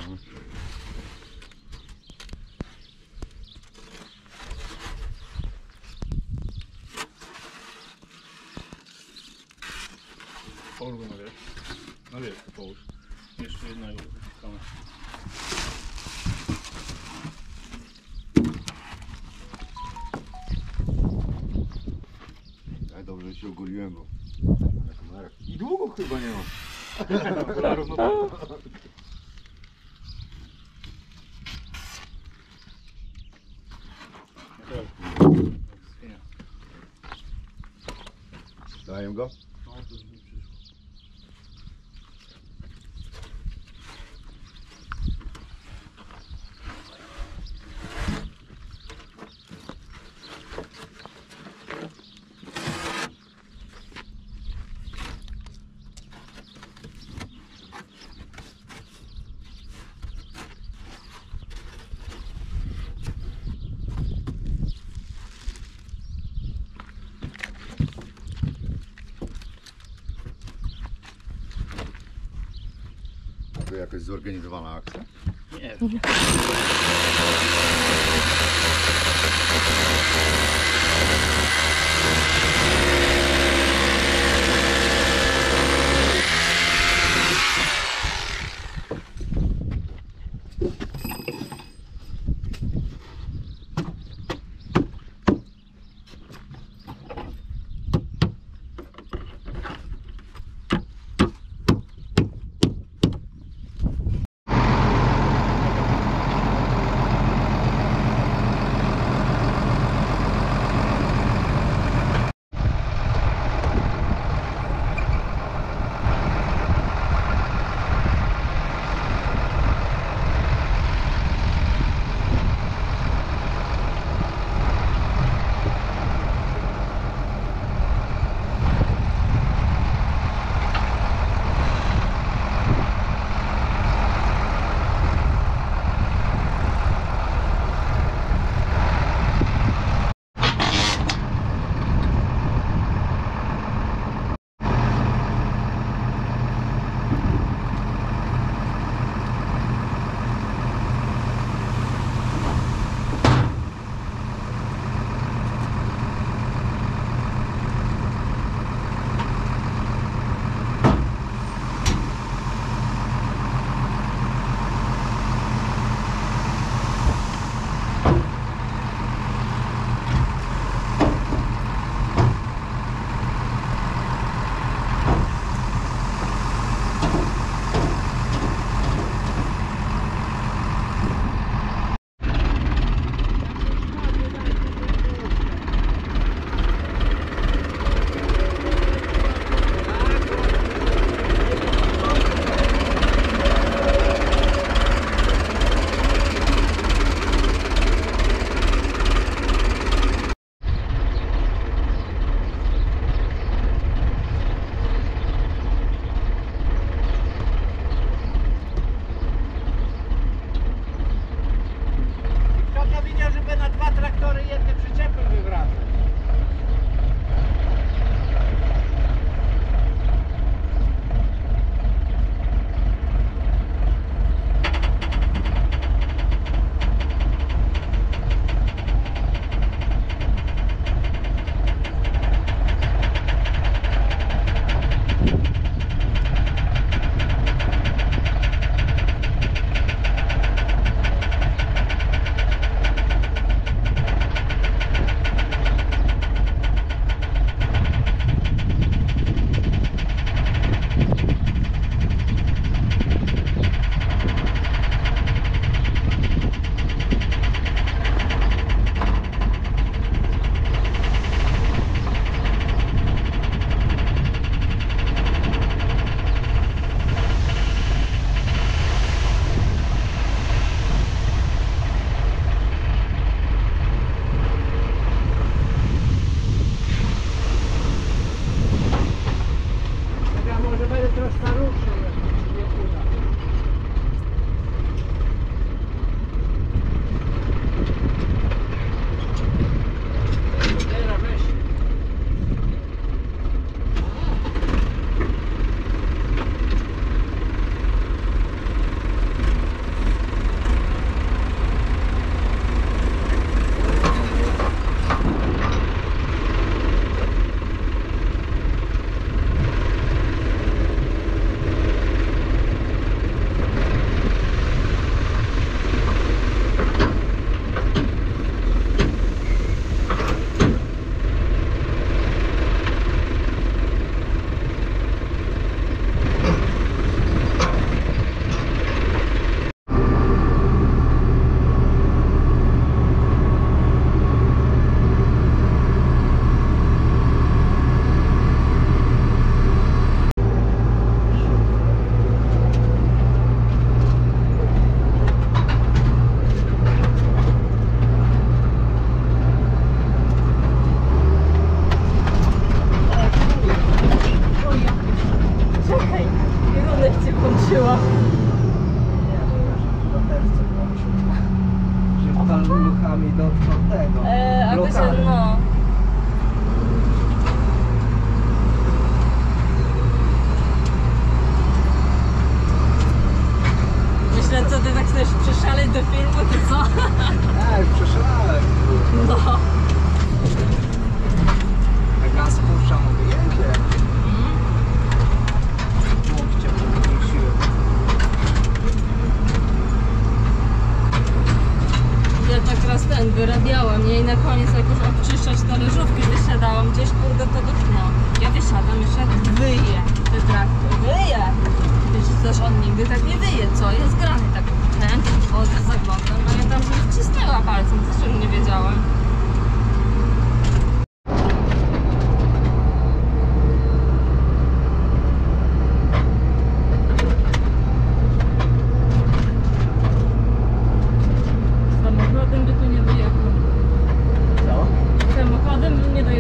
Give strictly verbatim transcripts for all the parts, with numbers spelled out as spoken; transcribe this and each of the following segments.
Połóż go na wierzch. Na wierzch połóż. Jeszcze jednego wyciskamy. Tak dobrze, że się ogoliłem, bo na kamerach. I długo chyba nie ma. Okularów, no to... Daję go? No, to już mi przyszło. To jakaś zorganizowana akcja? Nie.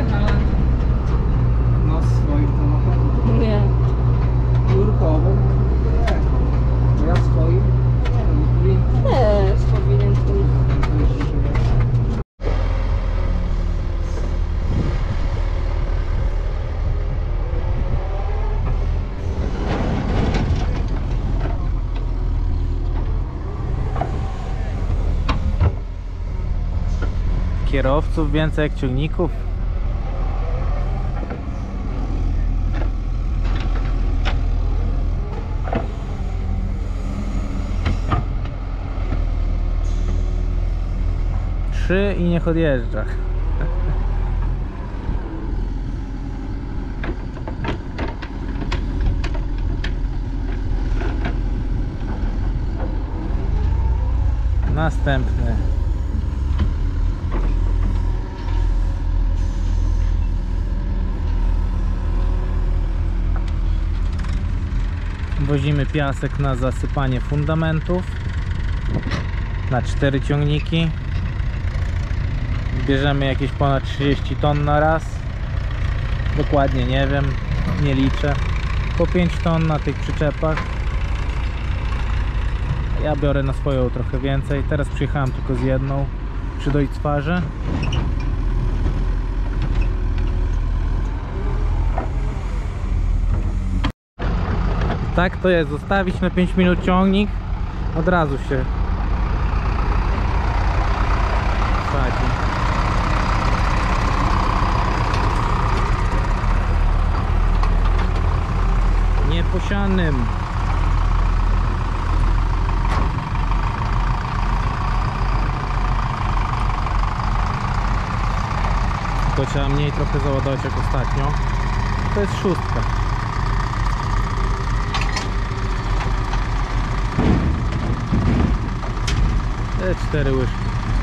jechałem. No swoim to na pewno. Nie. Jurkowym, nie. Bo ja swoim, nie wiem, powinien Też powinien tu. Kierowców więcej jak ciągników. Trzy i niech odjeżdża. Następny. Wozimy piasek na zasypanie fundamentów na cztery ciągniki. Bierzemy jakieś ponad trzydzieści ton na raz. Dokładnie nie wiem, nie liczę. Po pięć ton na tych przyczepach. Ja biorę na swoją trochę więcej. Teraz przyjechałem tylko z jedną przy Deutz-Fahrze. Tak to jest, zostawić na pięć minut ciągnik, od razu się sadzi. Nieposianym. To trzeba mniej trochę załadować jak ostatnio. To jest szóstka. Te cztery łyżki.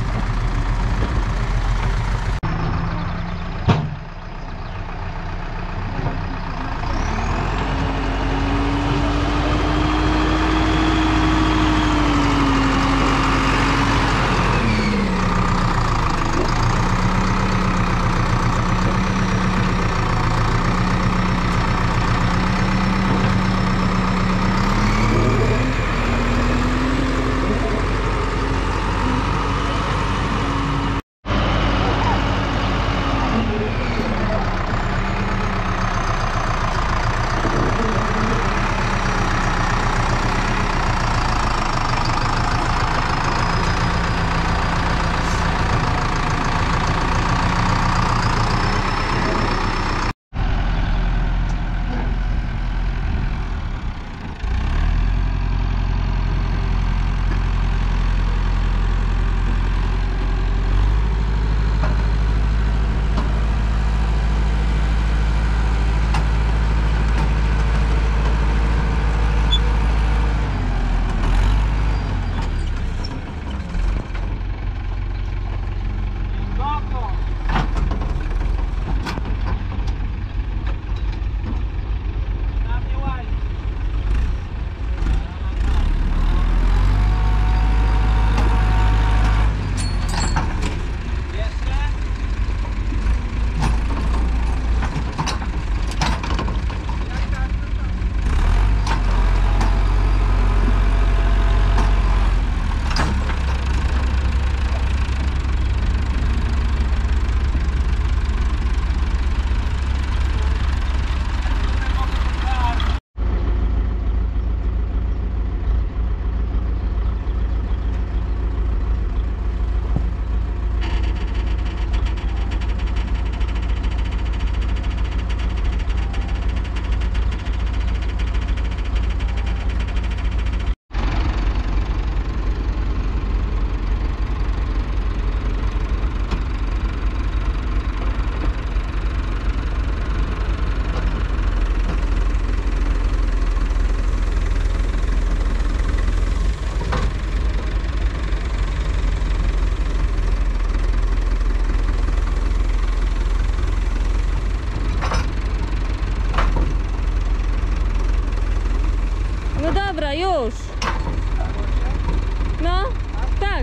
już. No, tak.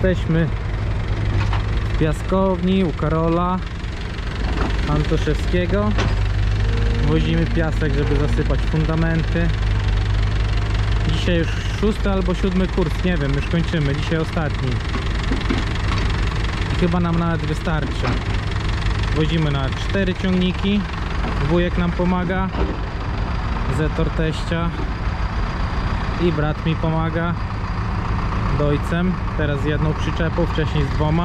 Jesteśmy w piaskowni u Karola Antoszewskiego. Wozimy piasek, żeby zasypać fundamenty. Dzisiaj już szósty albo siódmy kurs, nie wiem, już kończymy. Dzisiaj ostatni. I chyba nam nawet wystarczy. Wozimy na cztery ciągniki. Wujek nam pomaga. Zetor teścia. I brat mi pomaga. Dojcem. Teraz z jedną przyczepą, wcześniej z dwoma.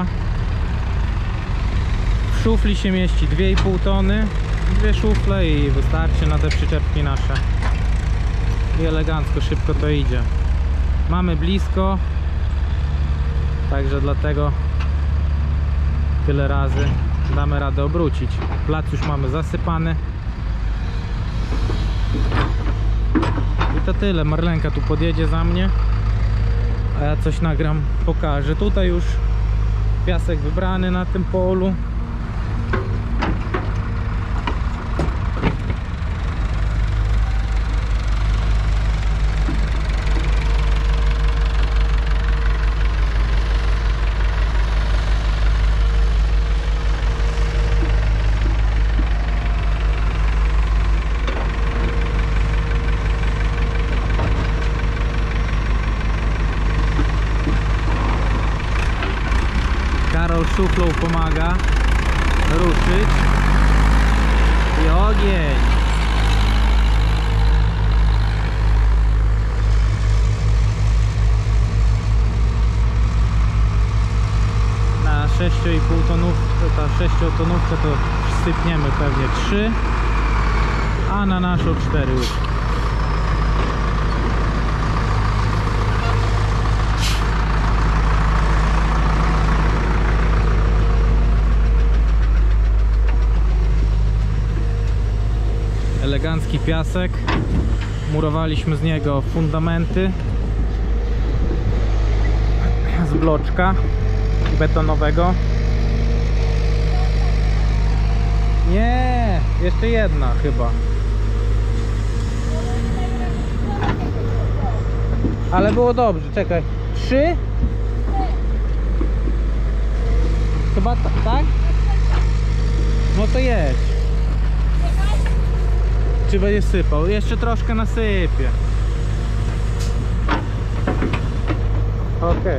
W szufli się mieści dwie i pół tony. Dwie szufle i wystarczy na te przyczepki nasze. I elegancko, szybko to idzie. Mamy blisko. Także dlatego tyle razy damy radę obrócić. Plac już mamy zasypany. I to tyle. Marlenka tu podjedzie za mnie, a ja coś nagram, pokażę. Tutaj już piasek wybrany na tym polu. Karol szuflą pomaga ruszyć i ogień. Na sześć i pół tonówkę, ta sześciotonówkę to sypniemy pewnie trzy, a na naszą cztery łyżki. Elegancki piasek. Murowaliśmy z niego fundamenty z bloczka betonowego. Nie, jeszcze jedna chyba. Ale było dobrze, czekaj. Trzy? Chyba ta, tak? No to jedź. Czy będzie sypał? Jeszcze troszkę nasypię. Okej. Okay.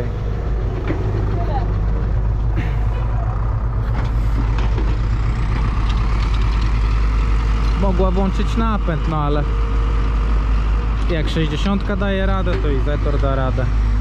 Mogła włączyć napęd, no ale jak sześćdziesiątka daje radę, to i Zetor da radę.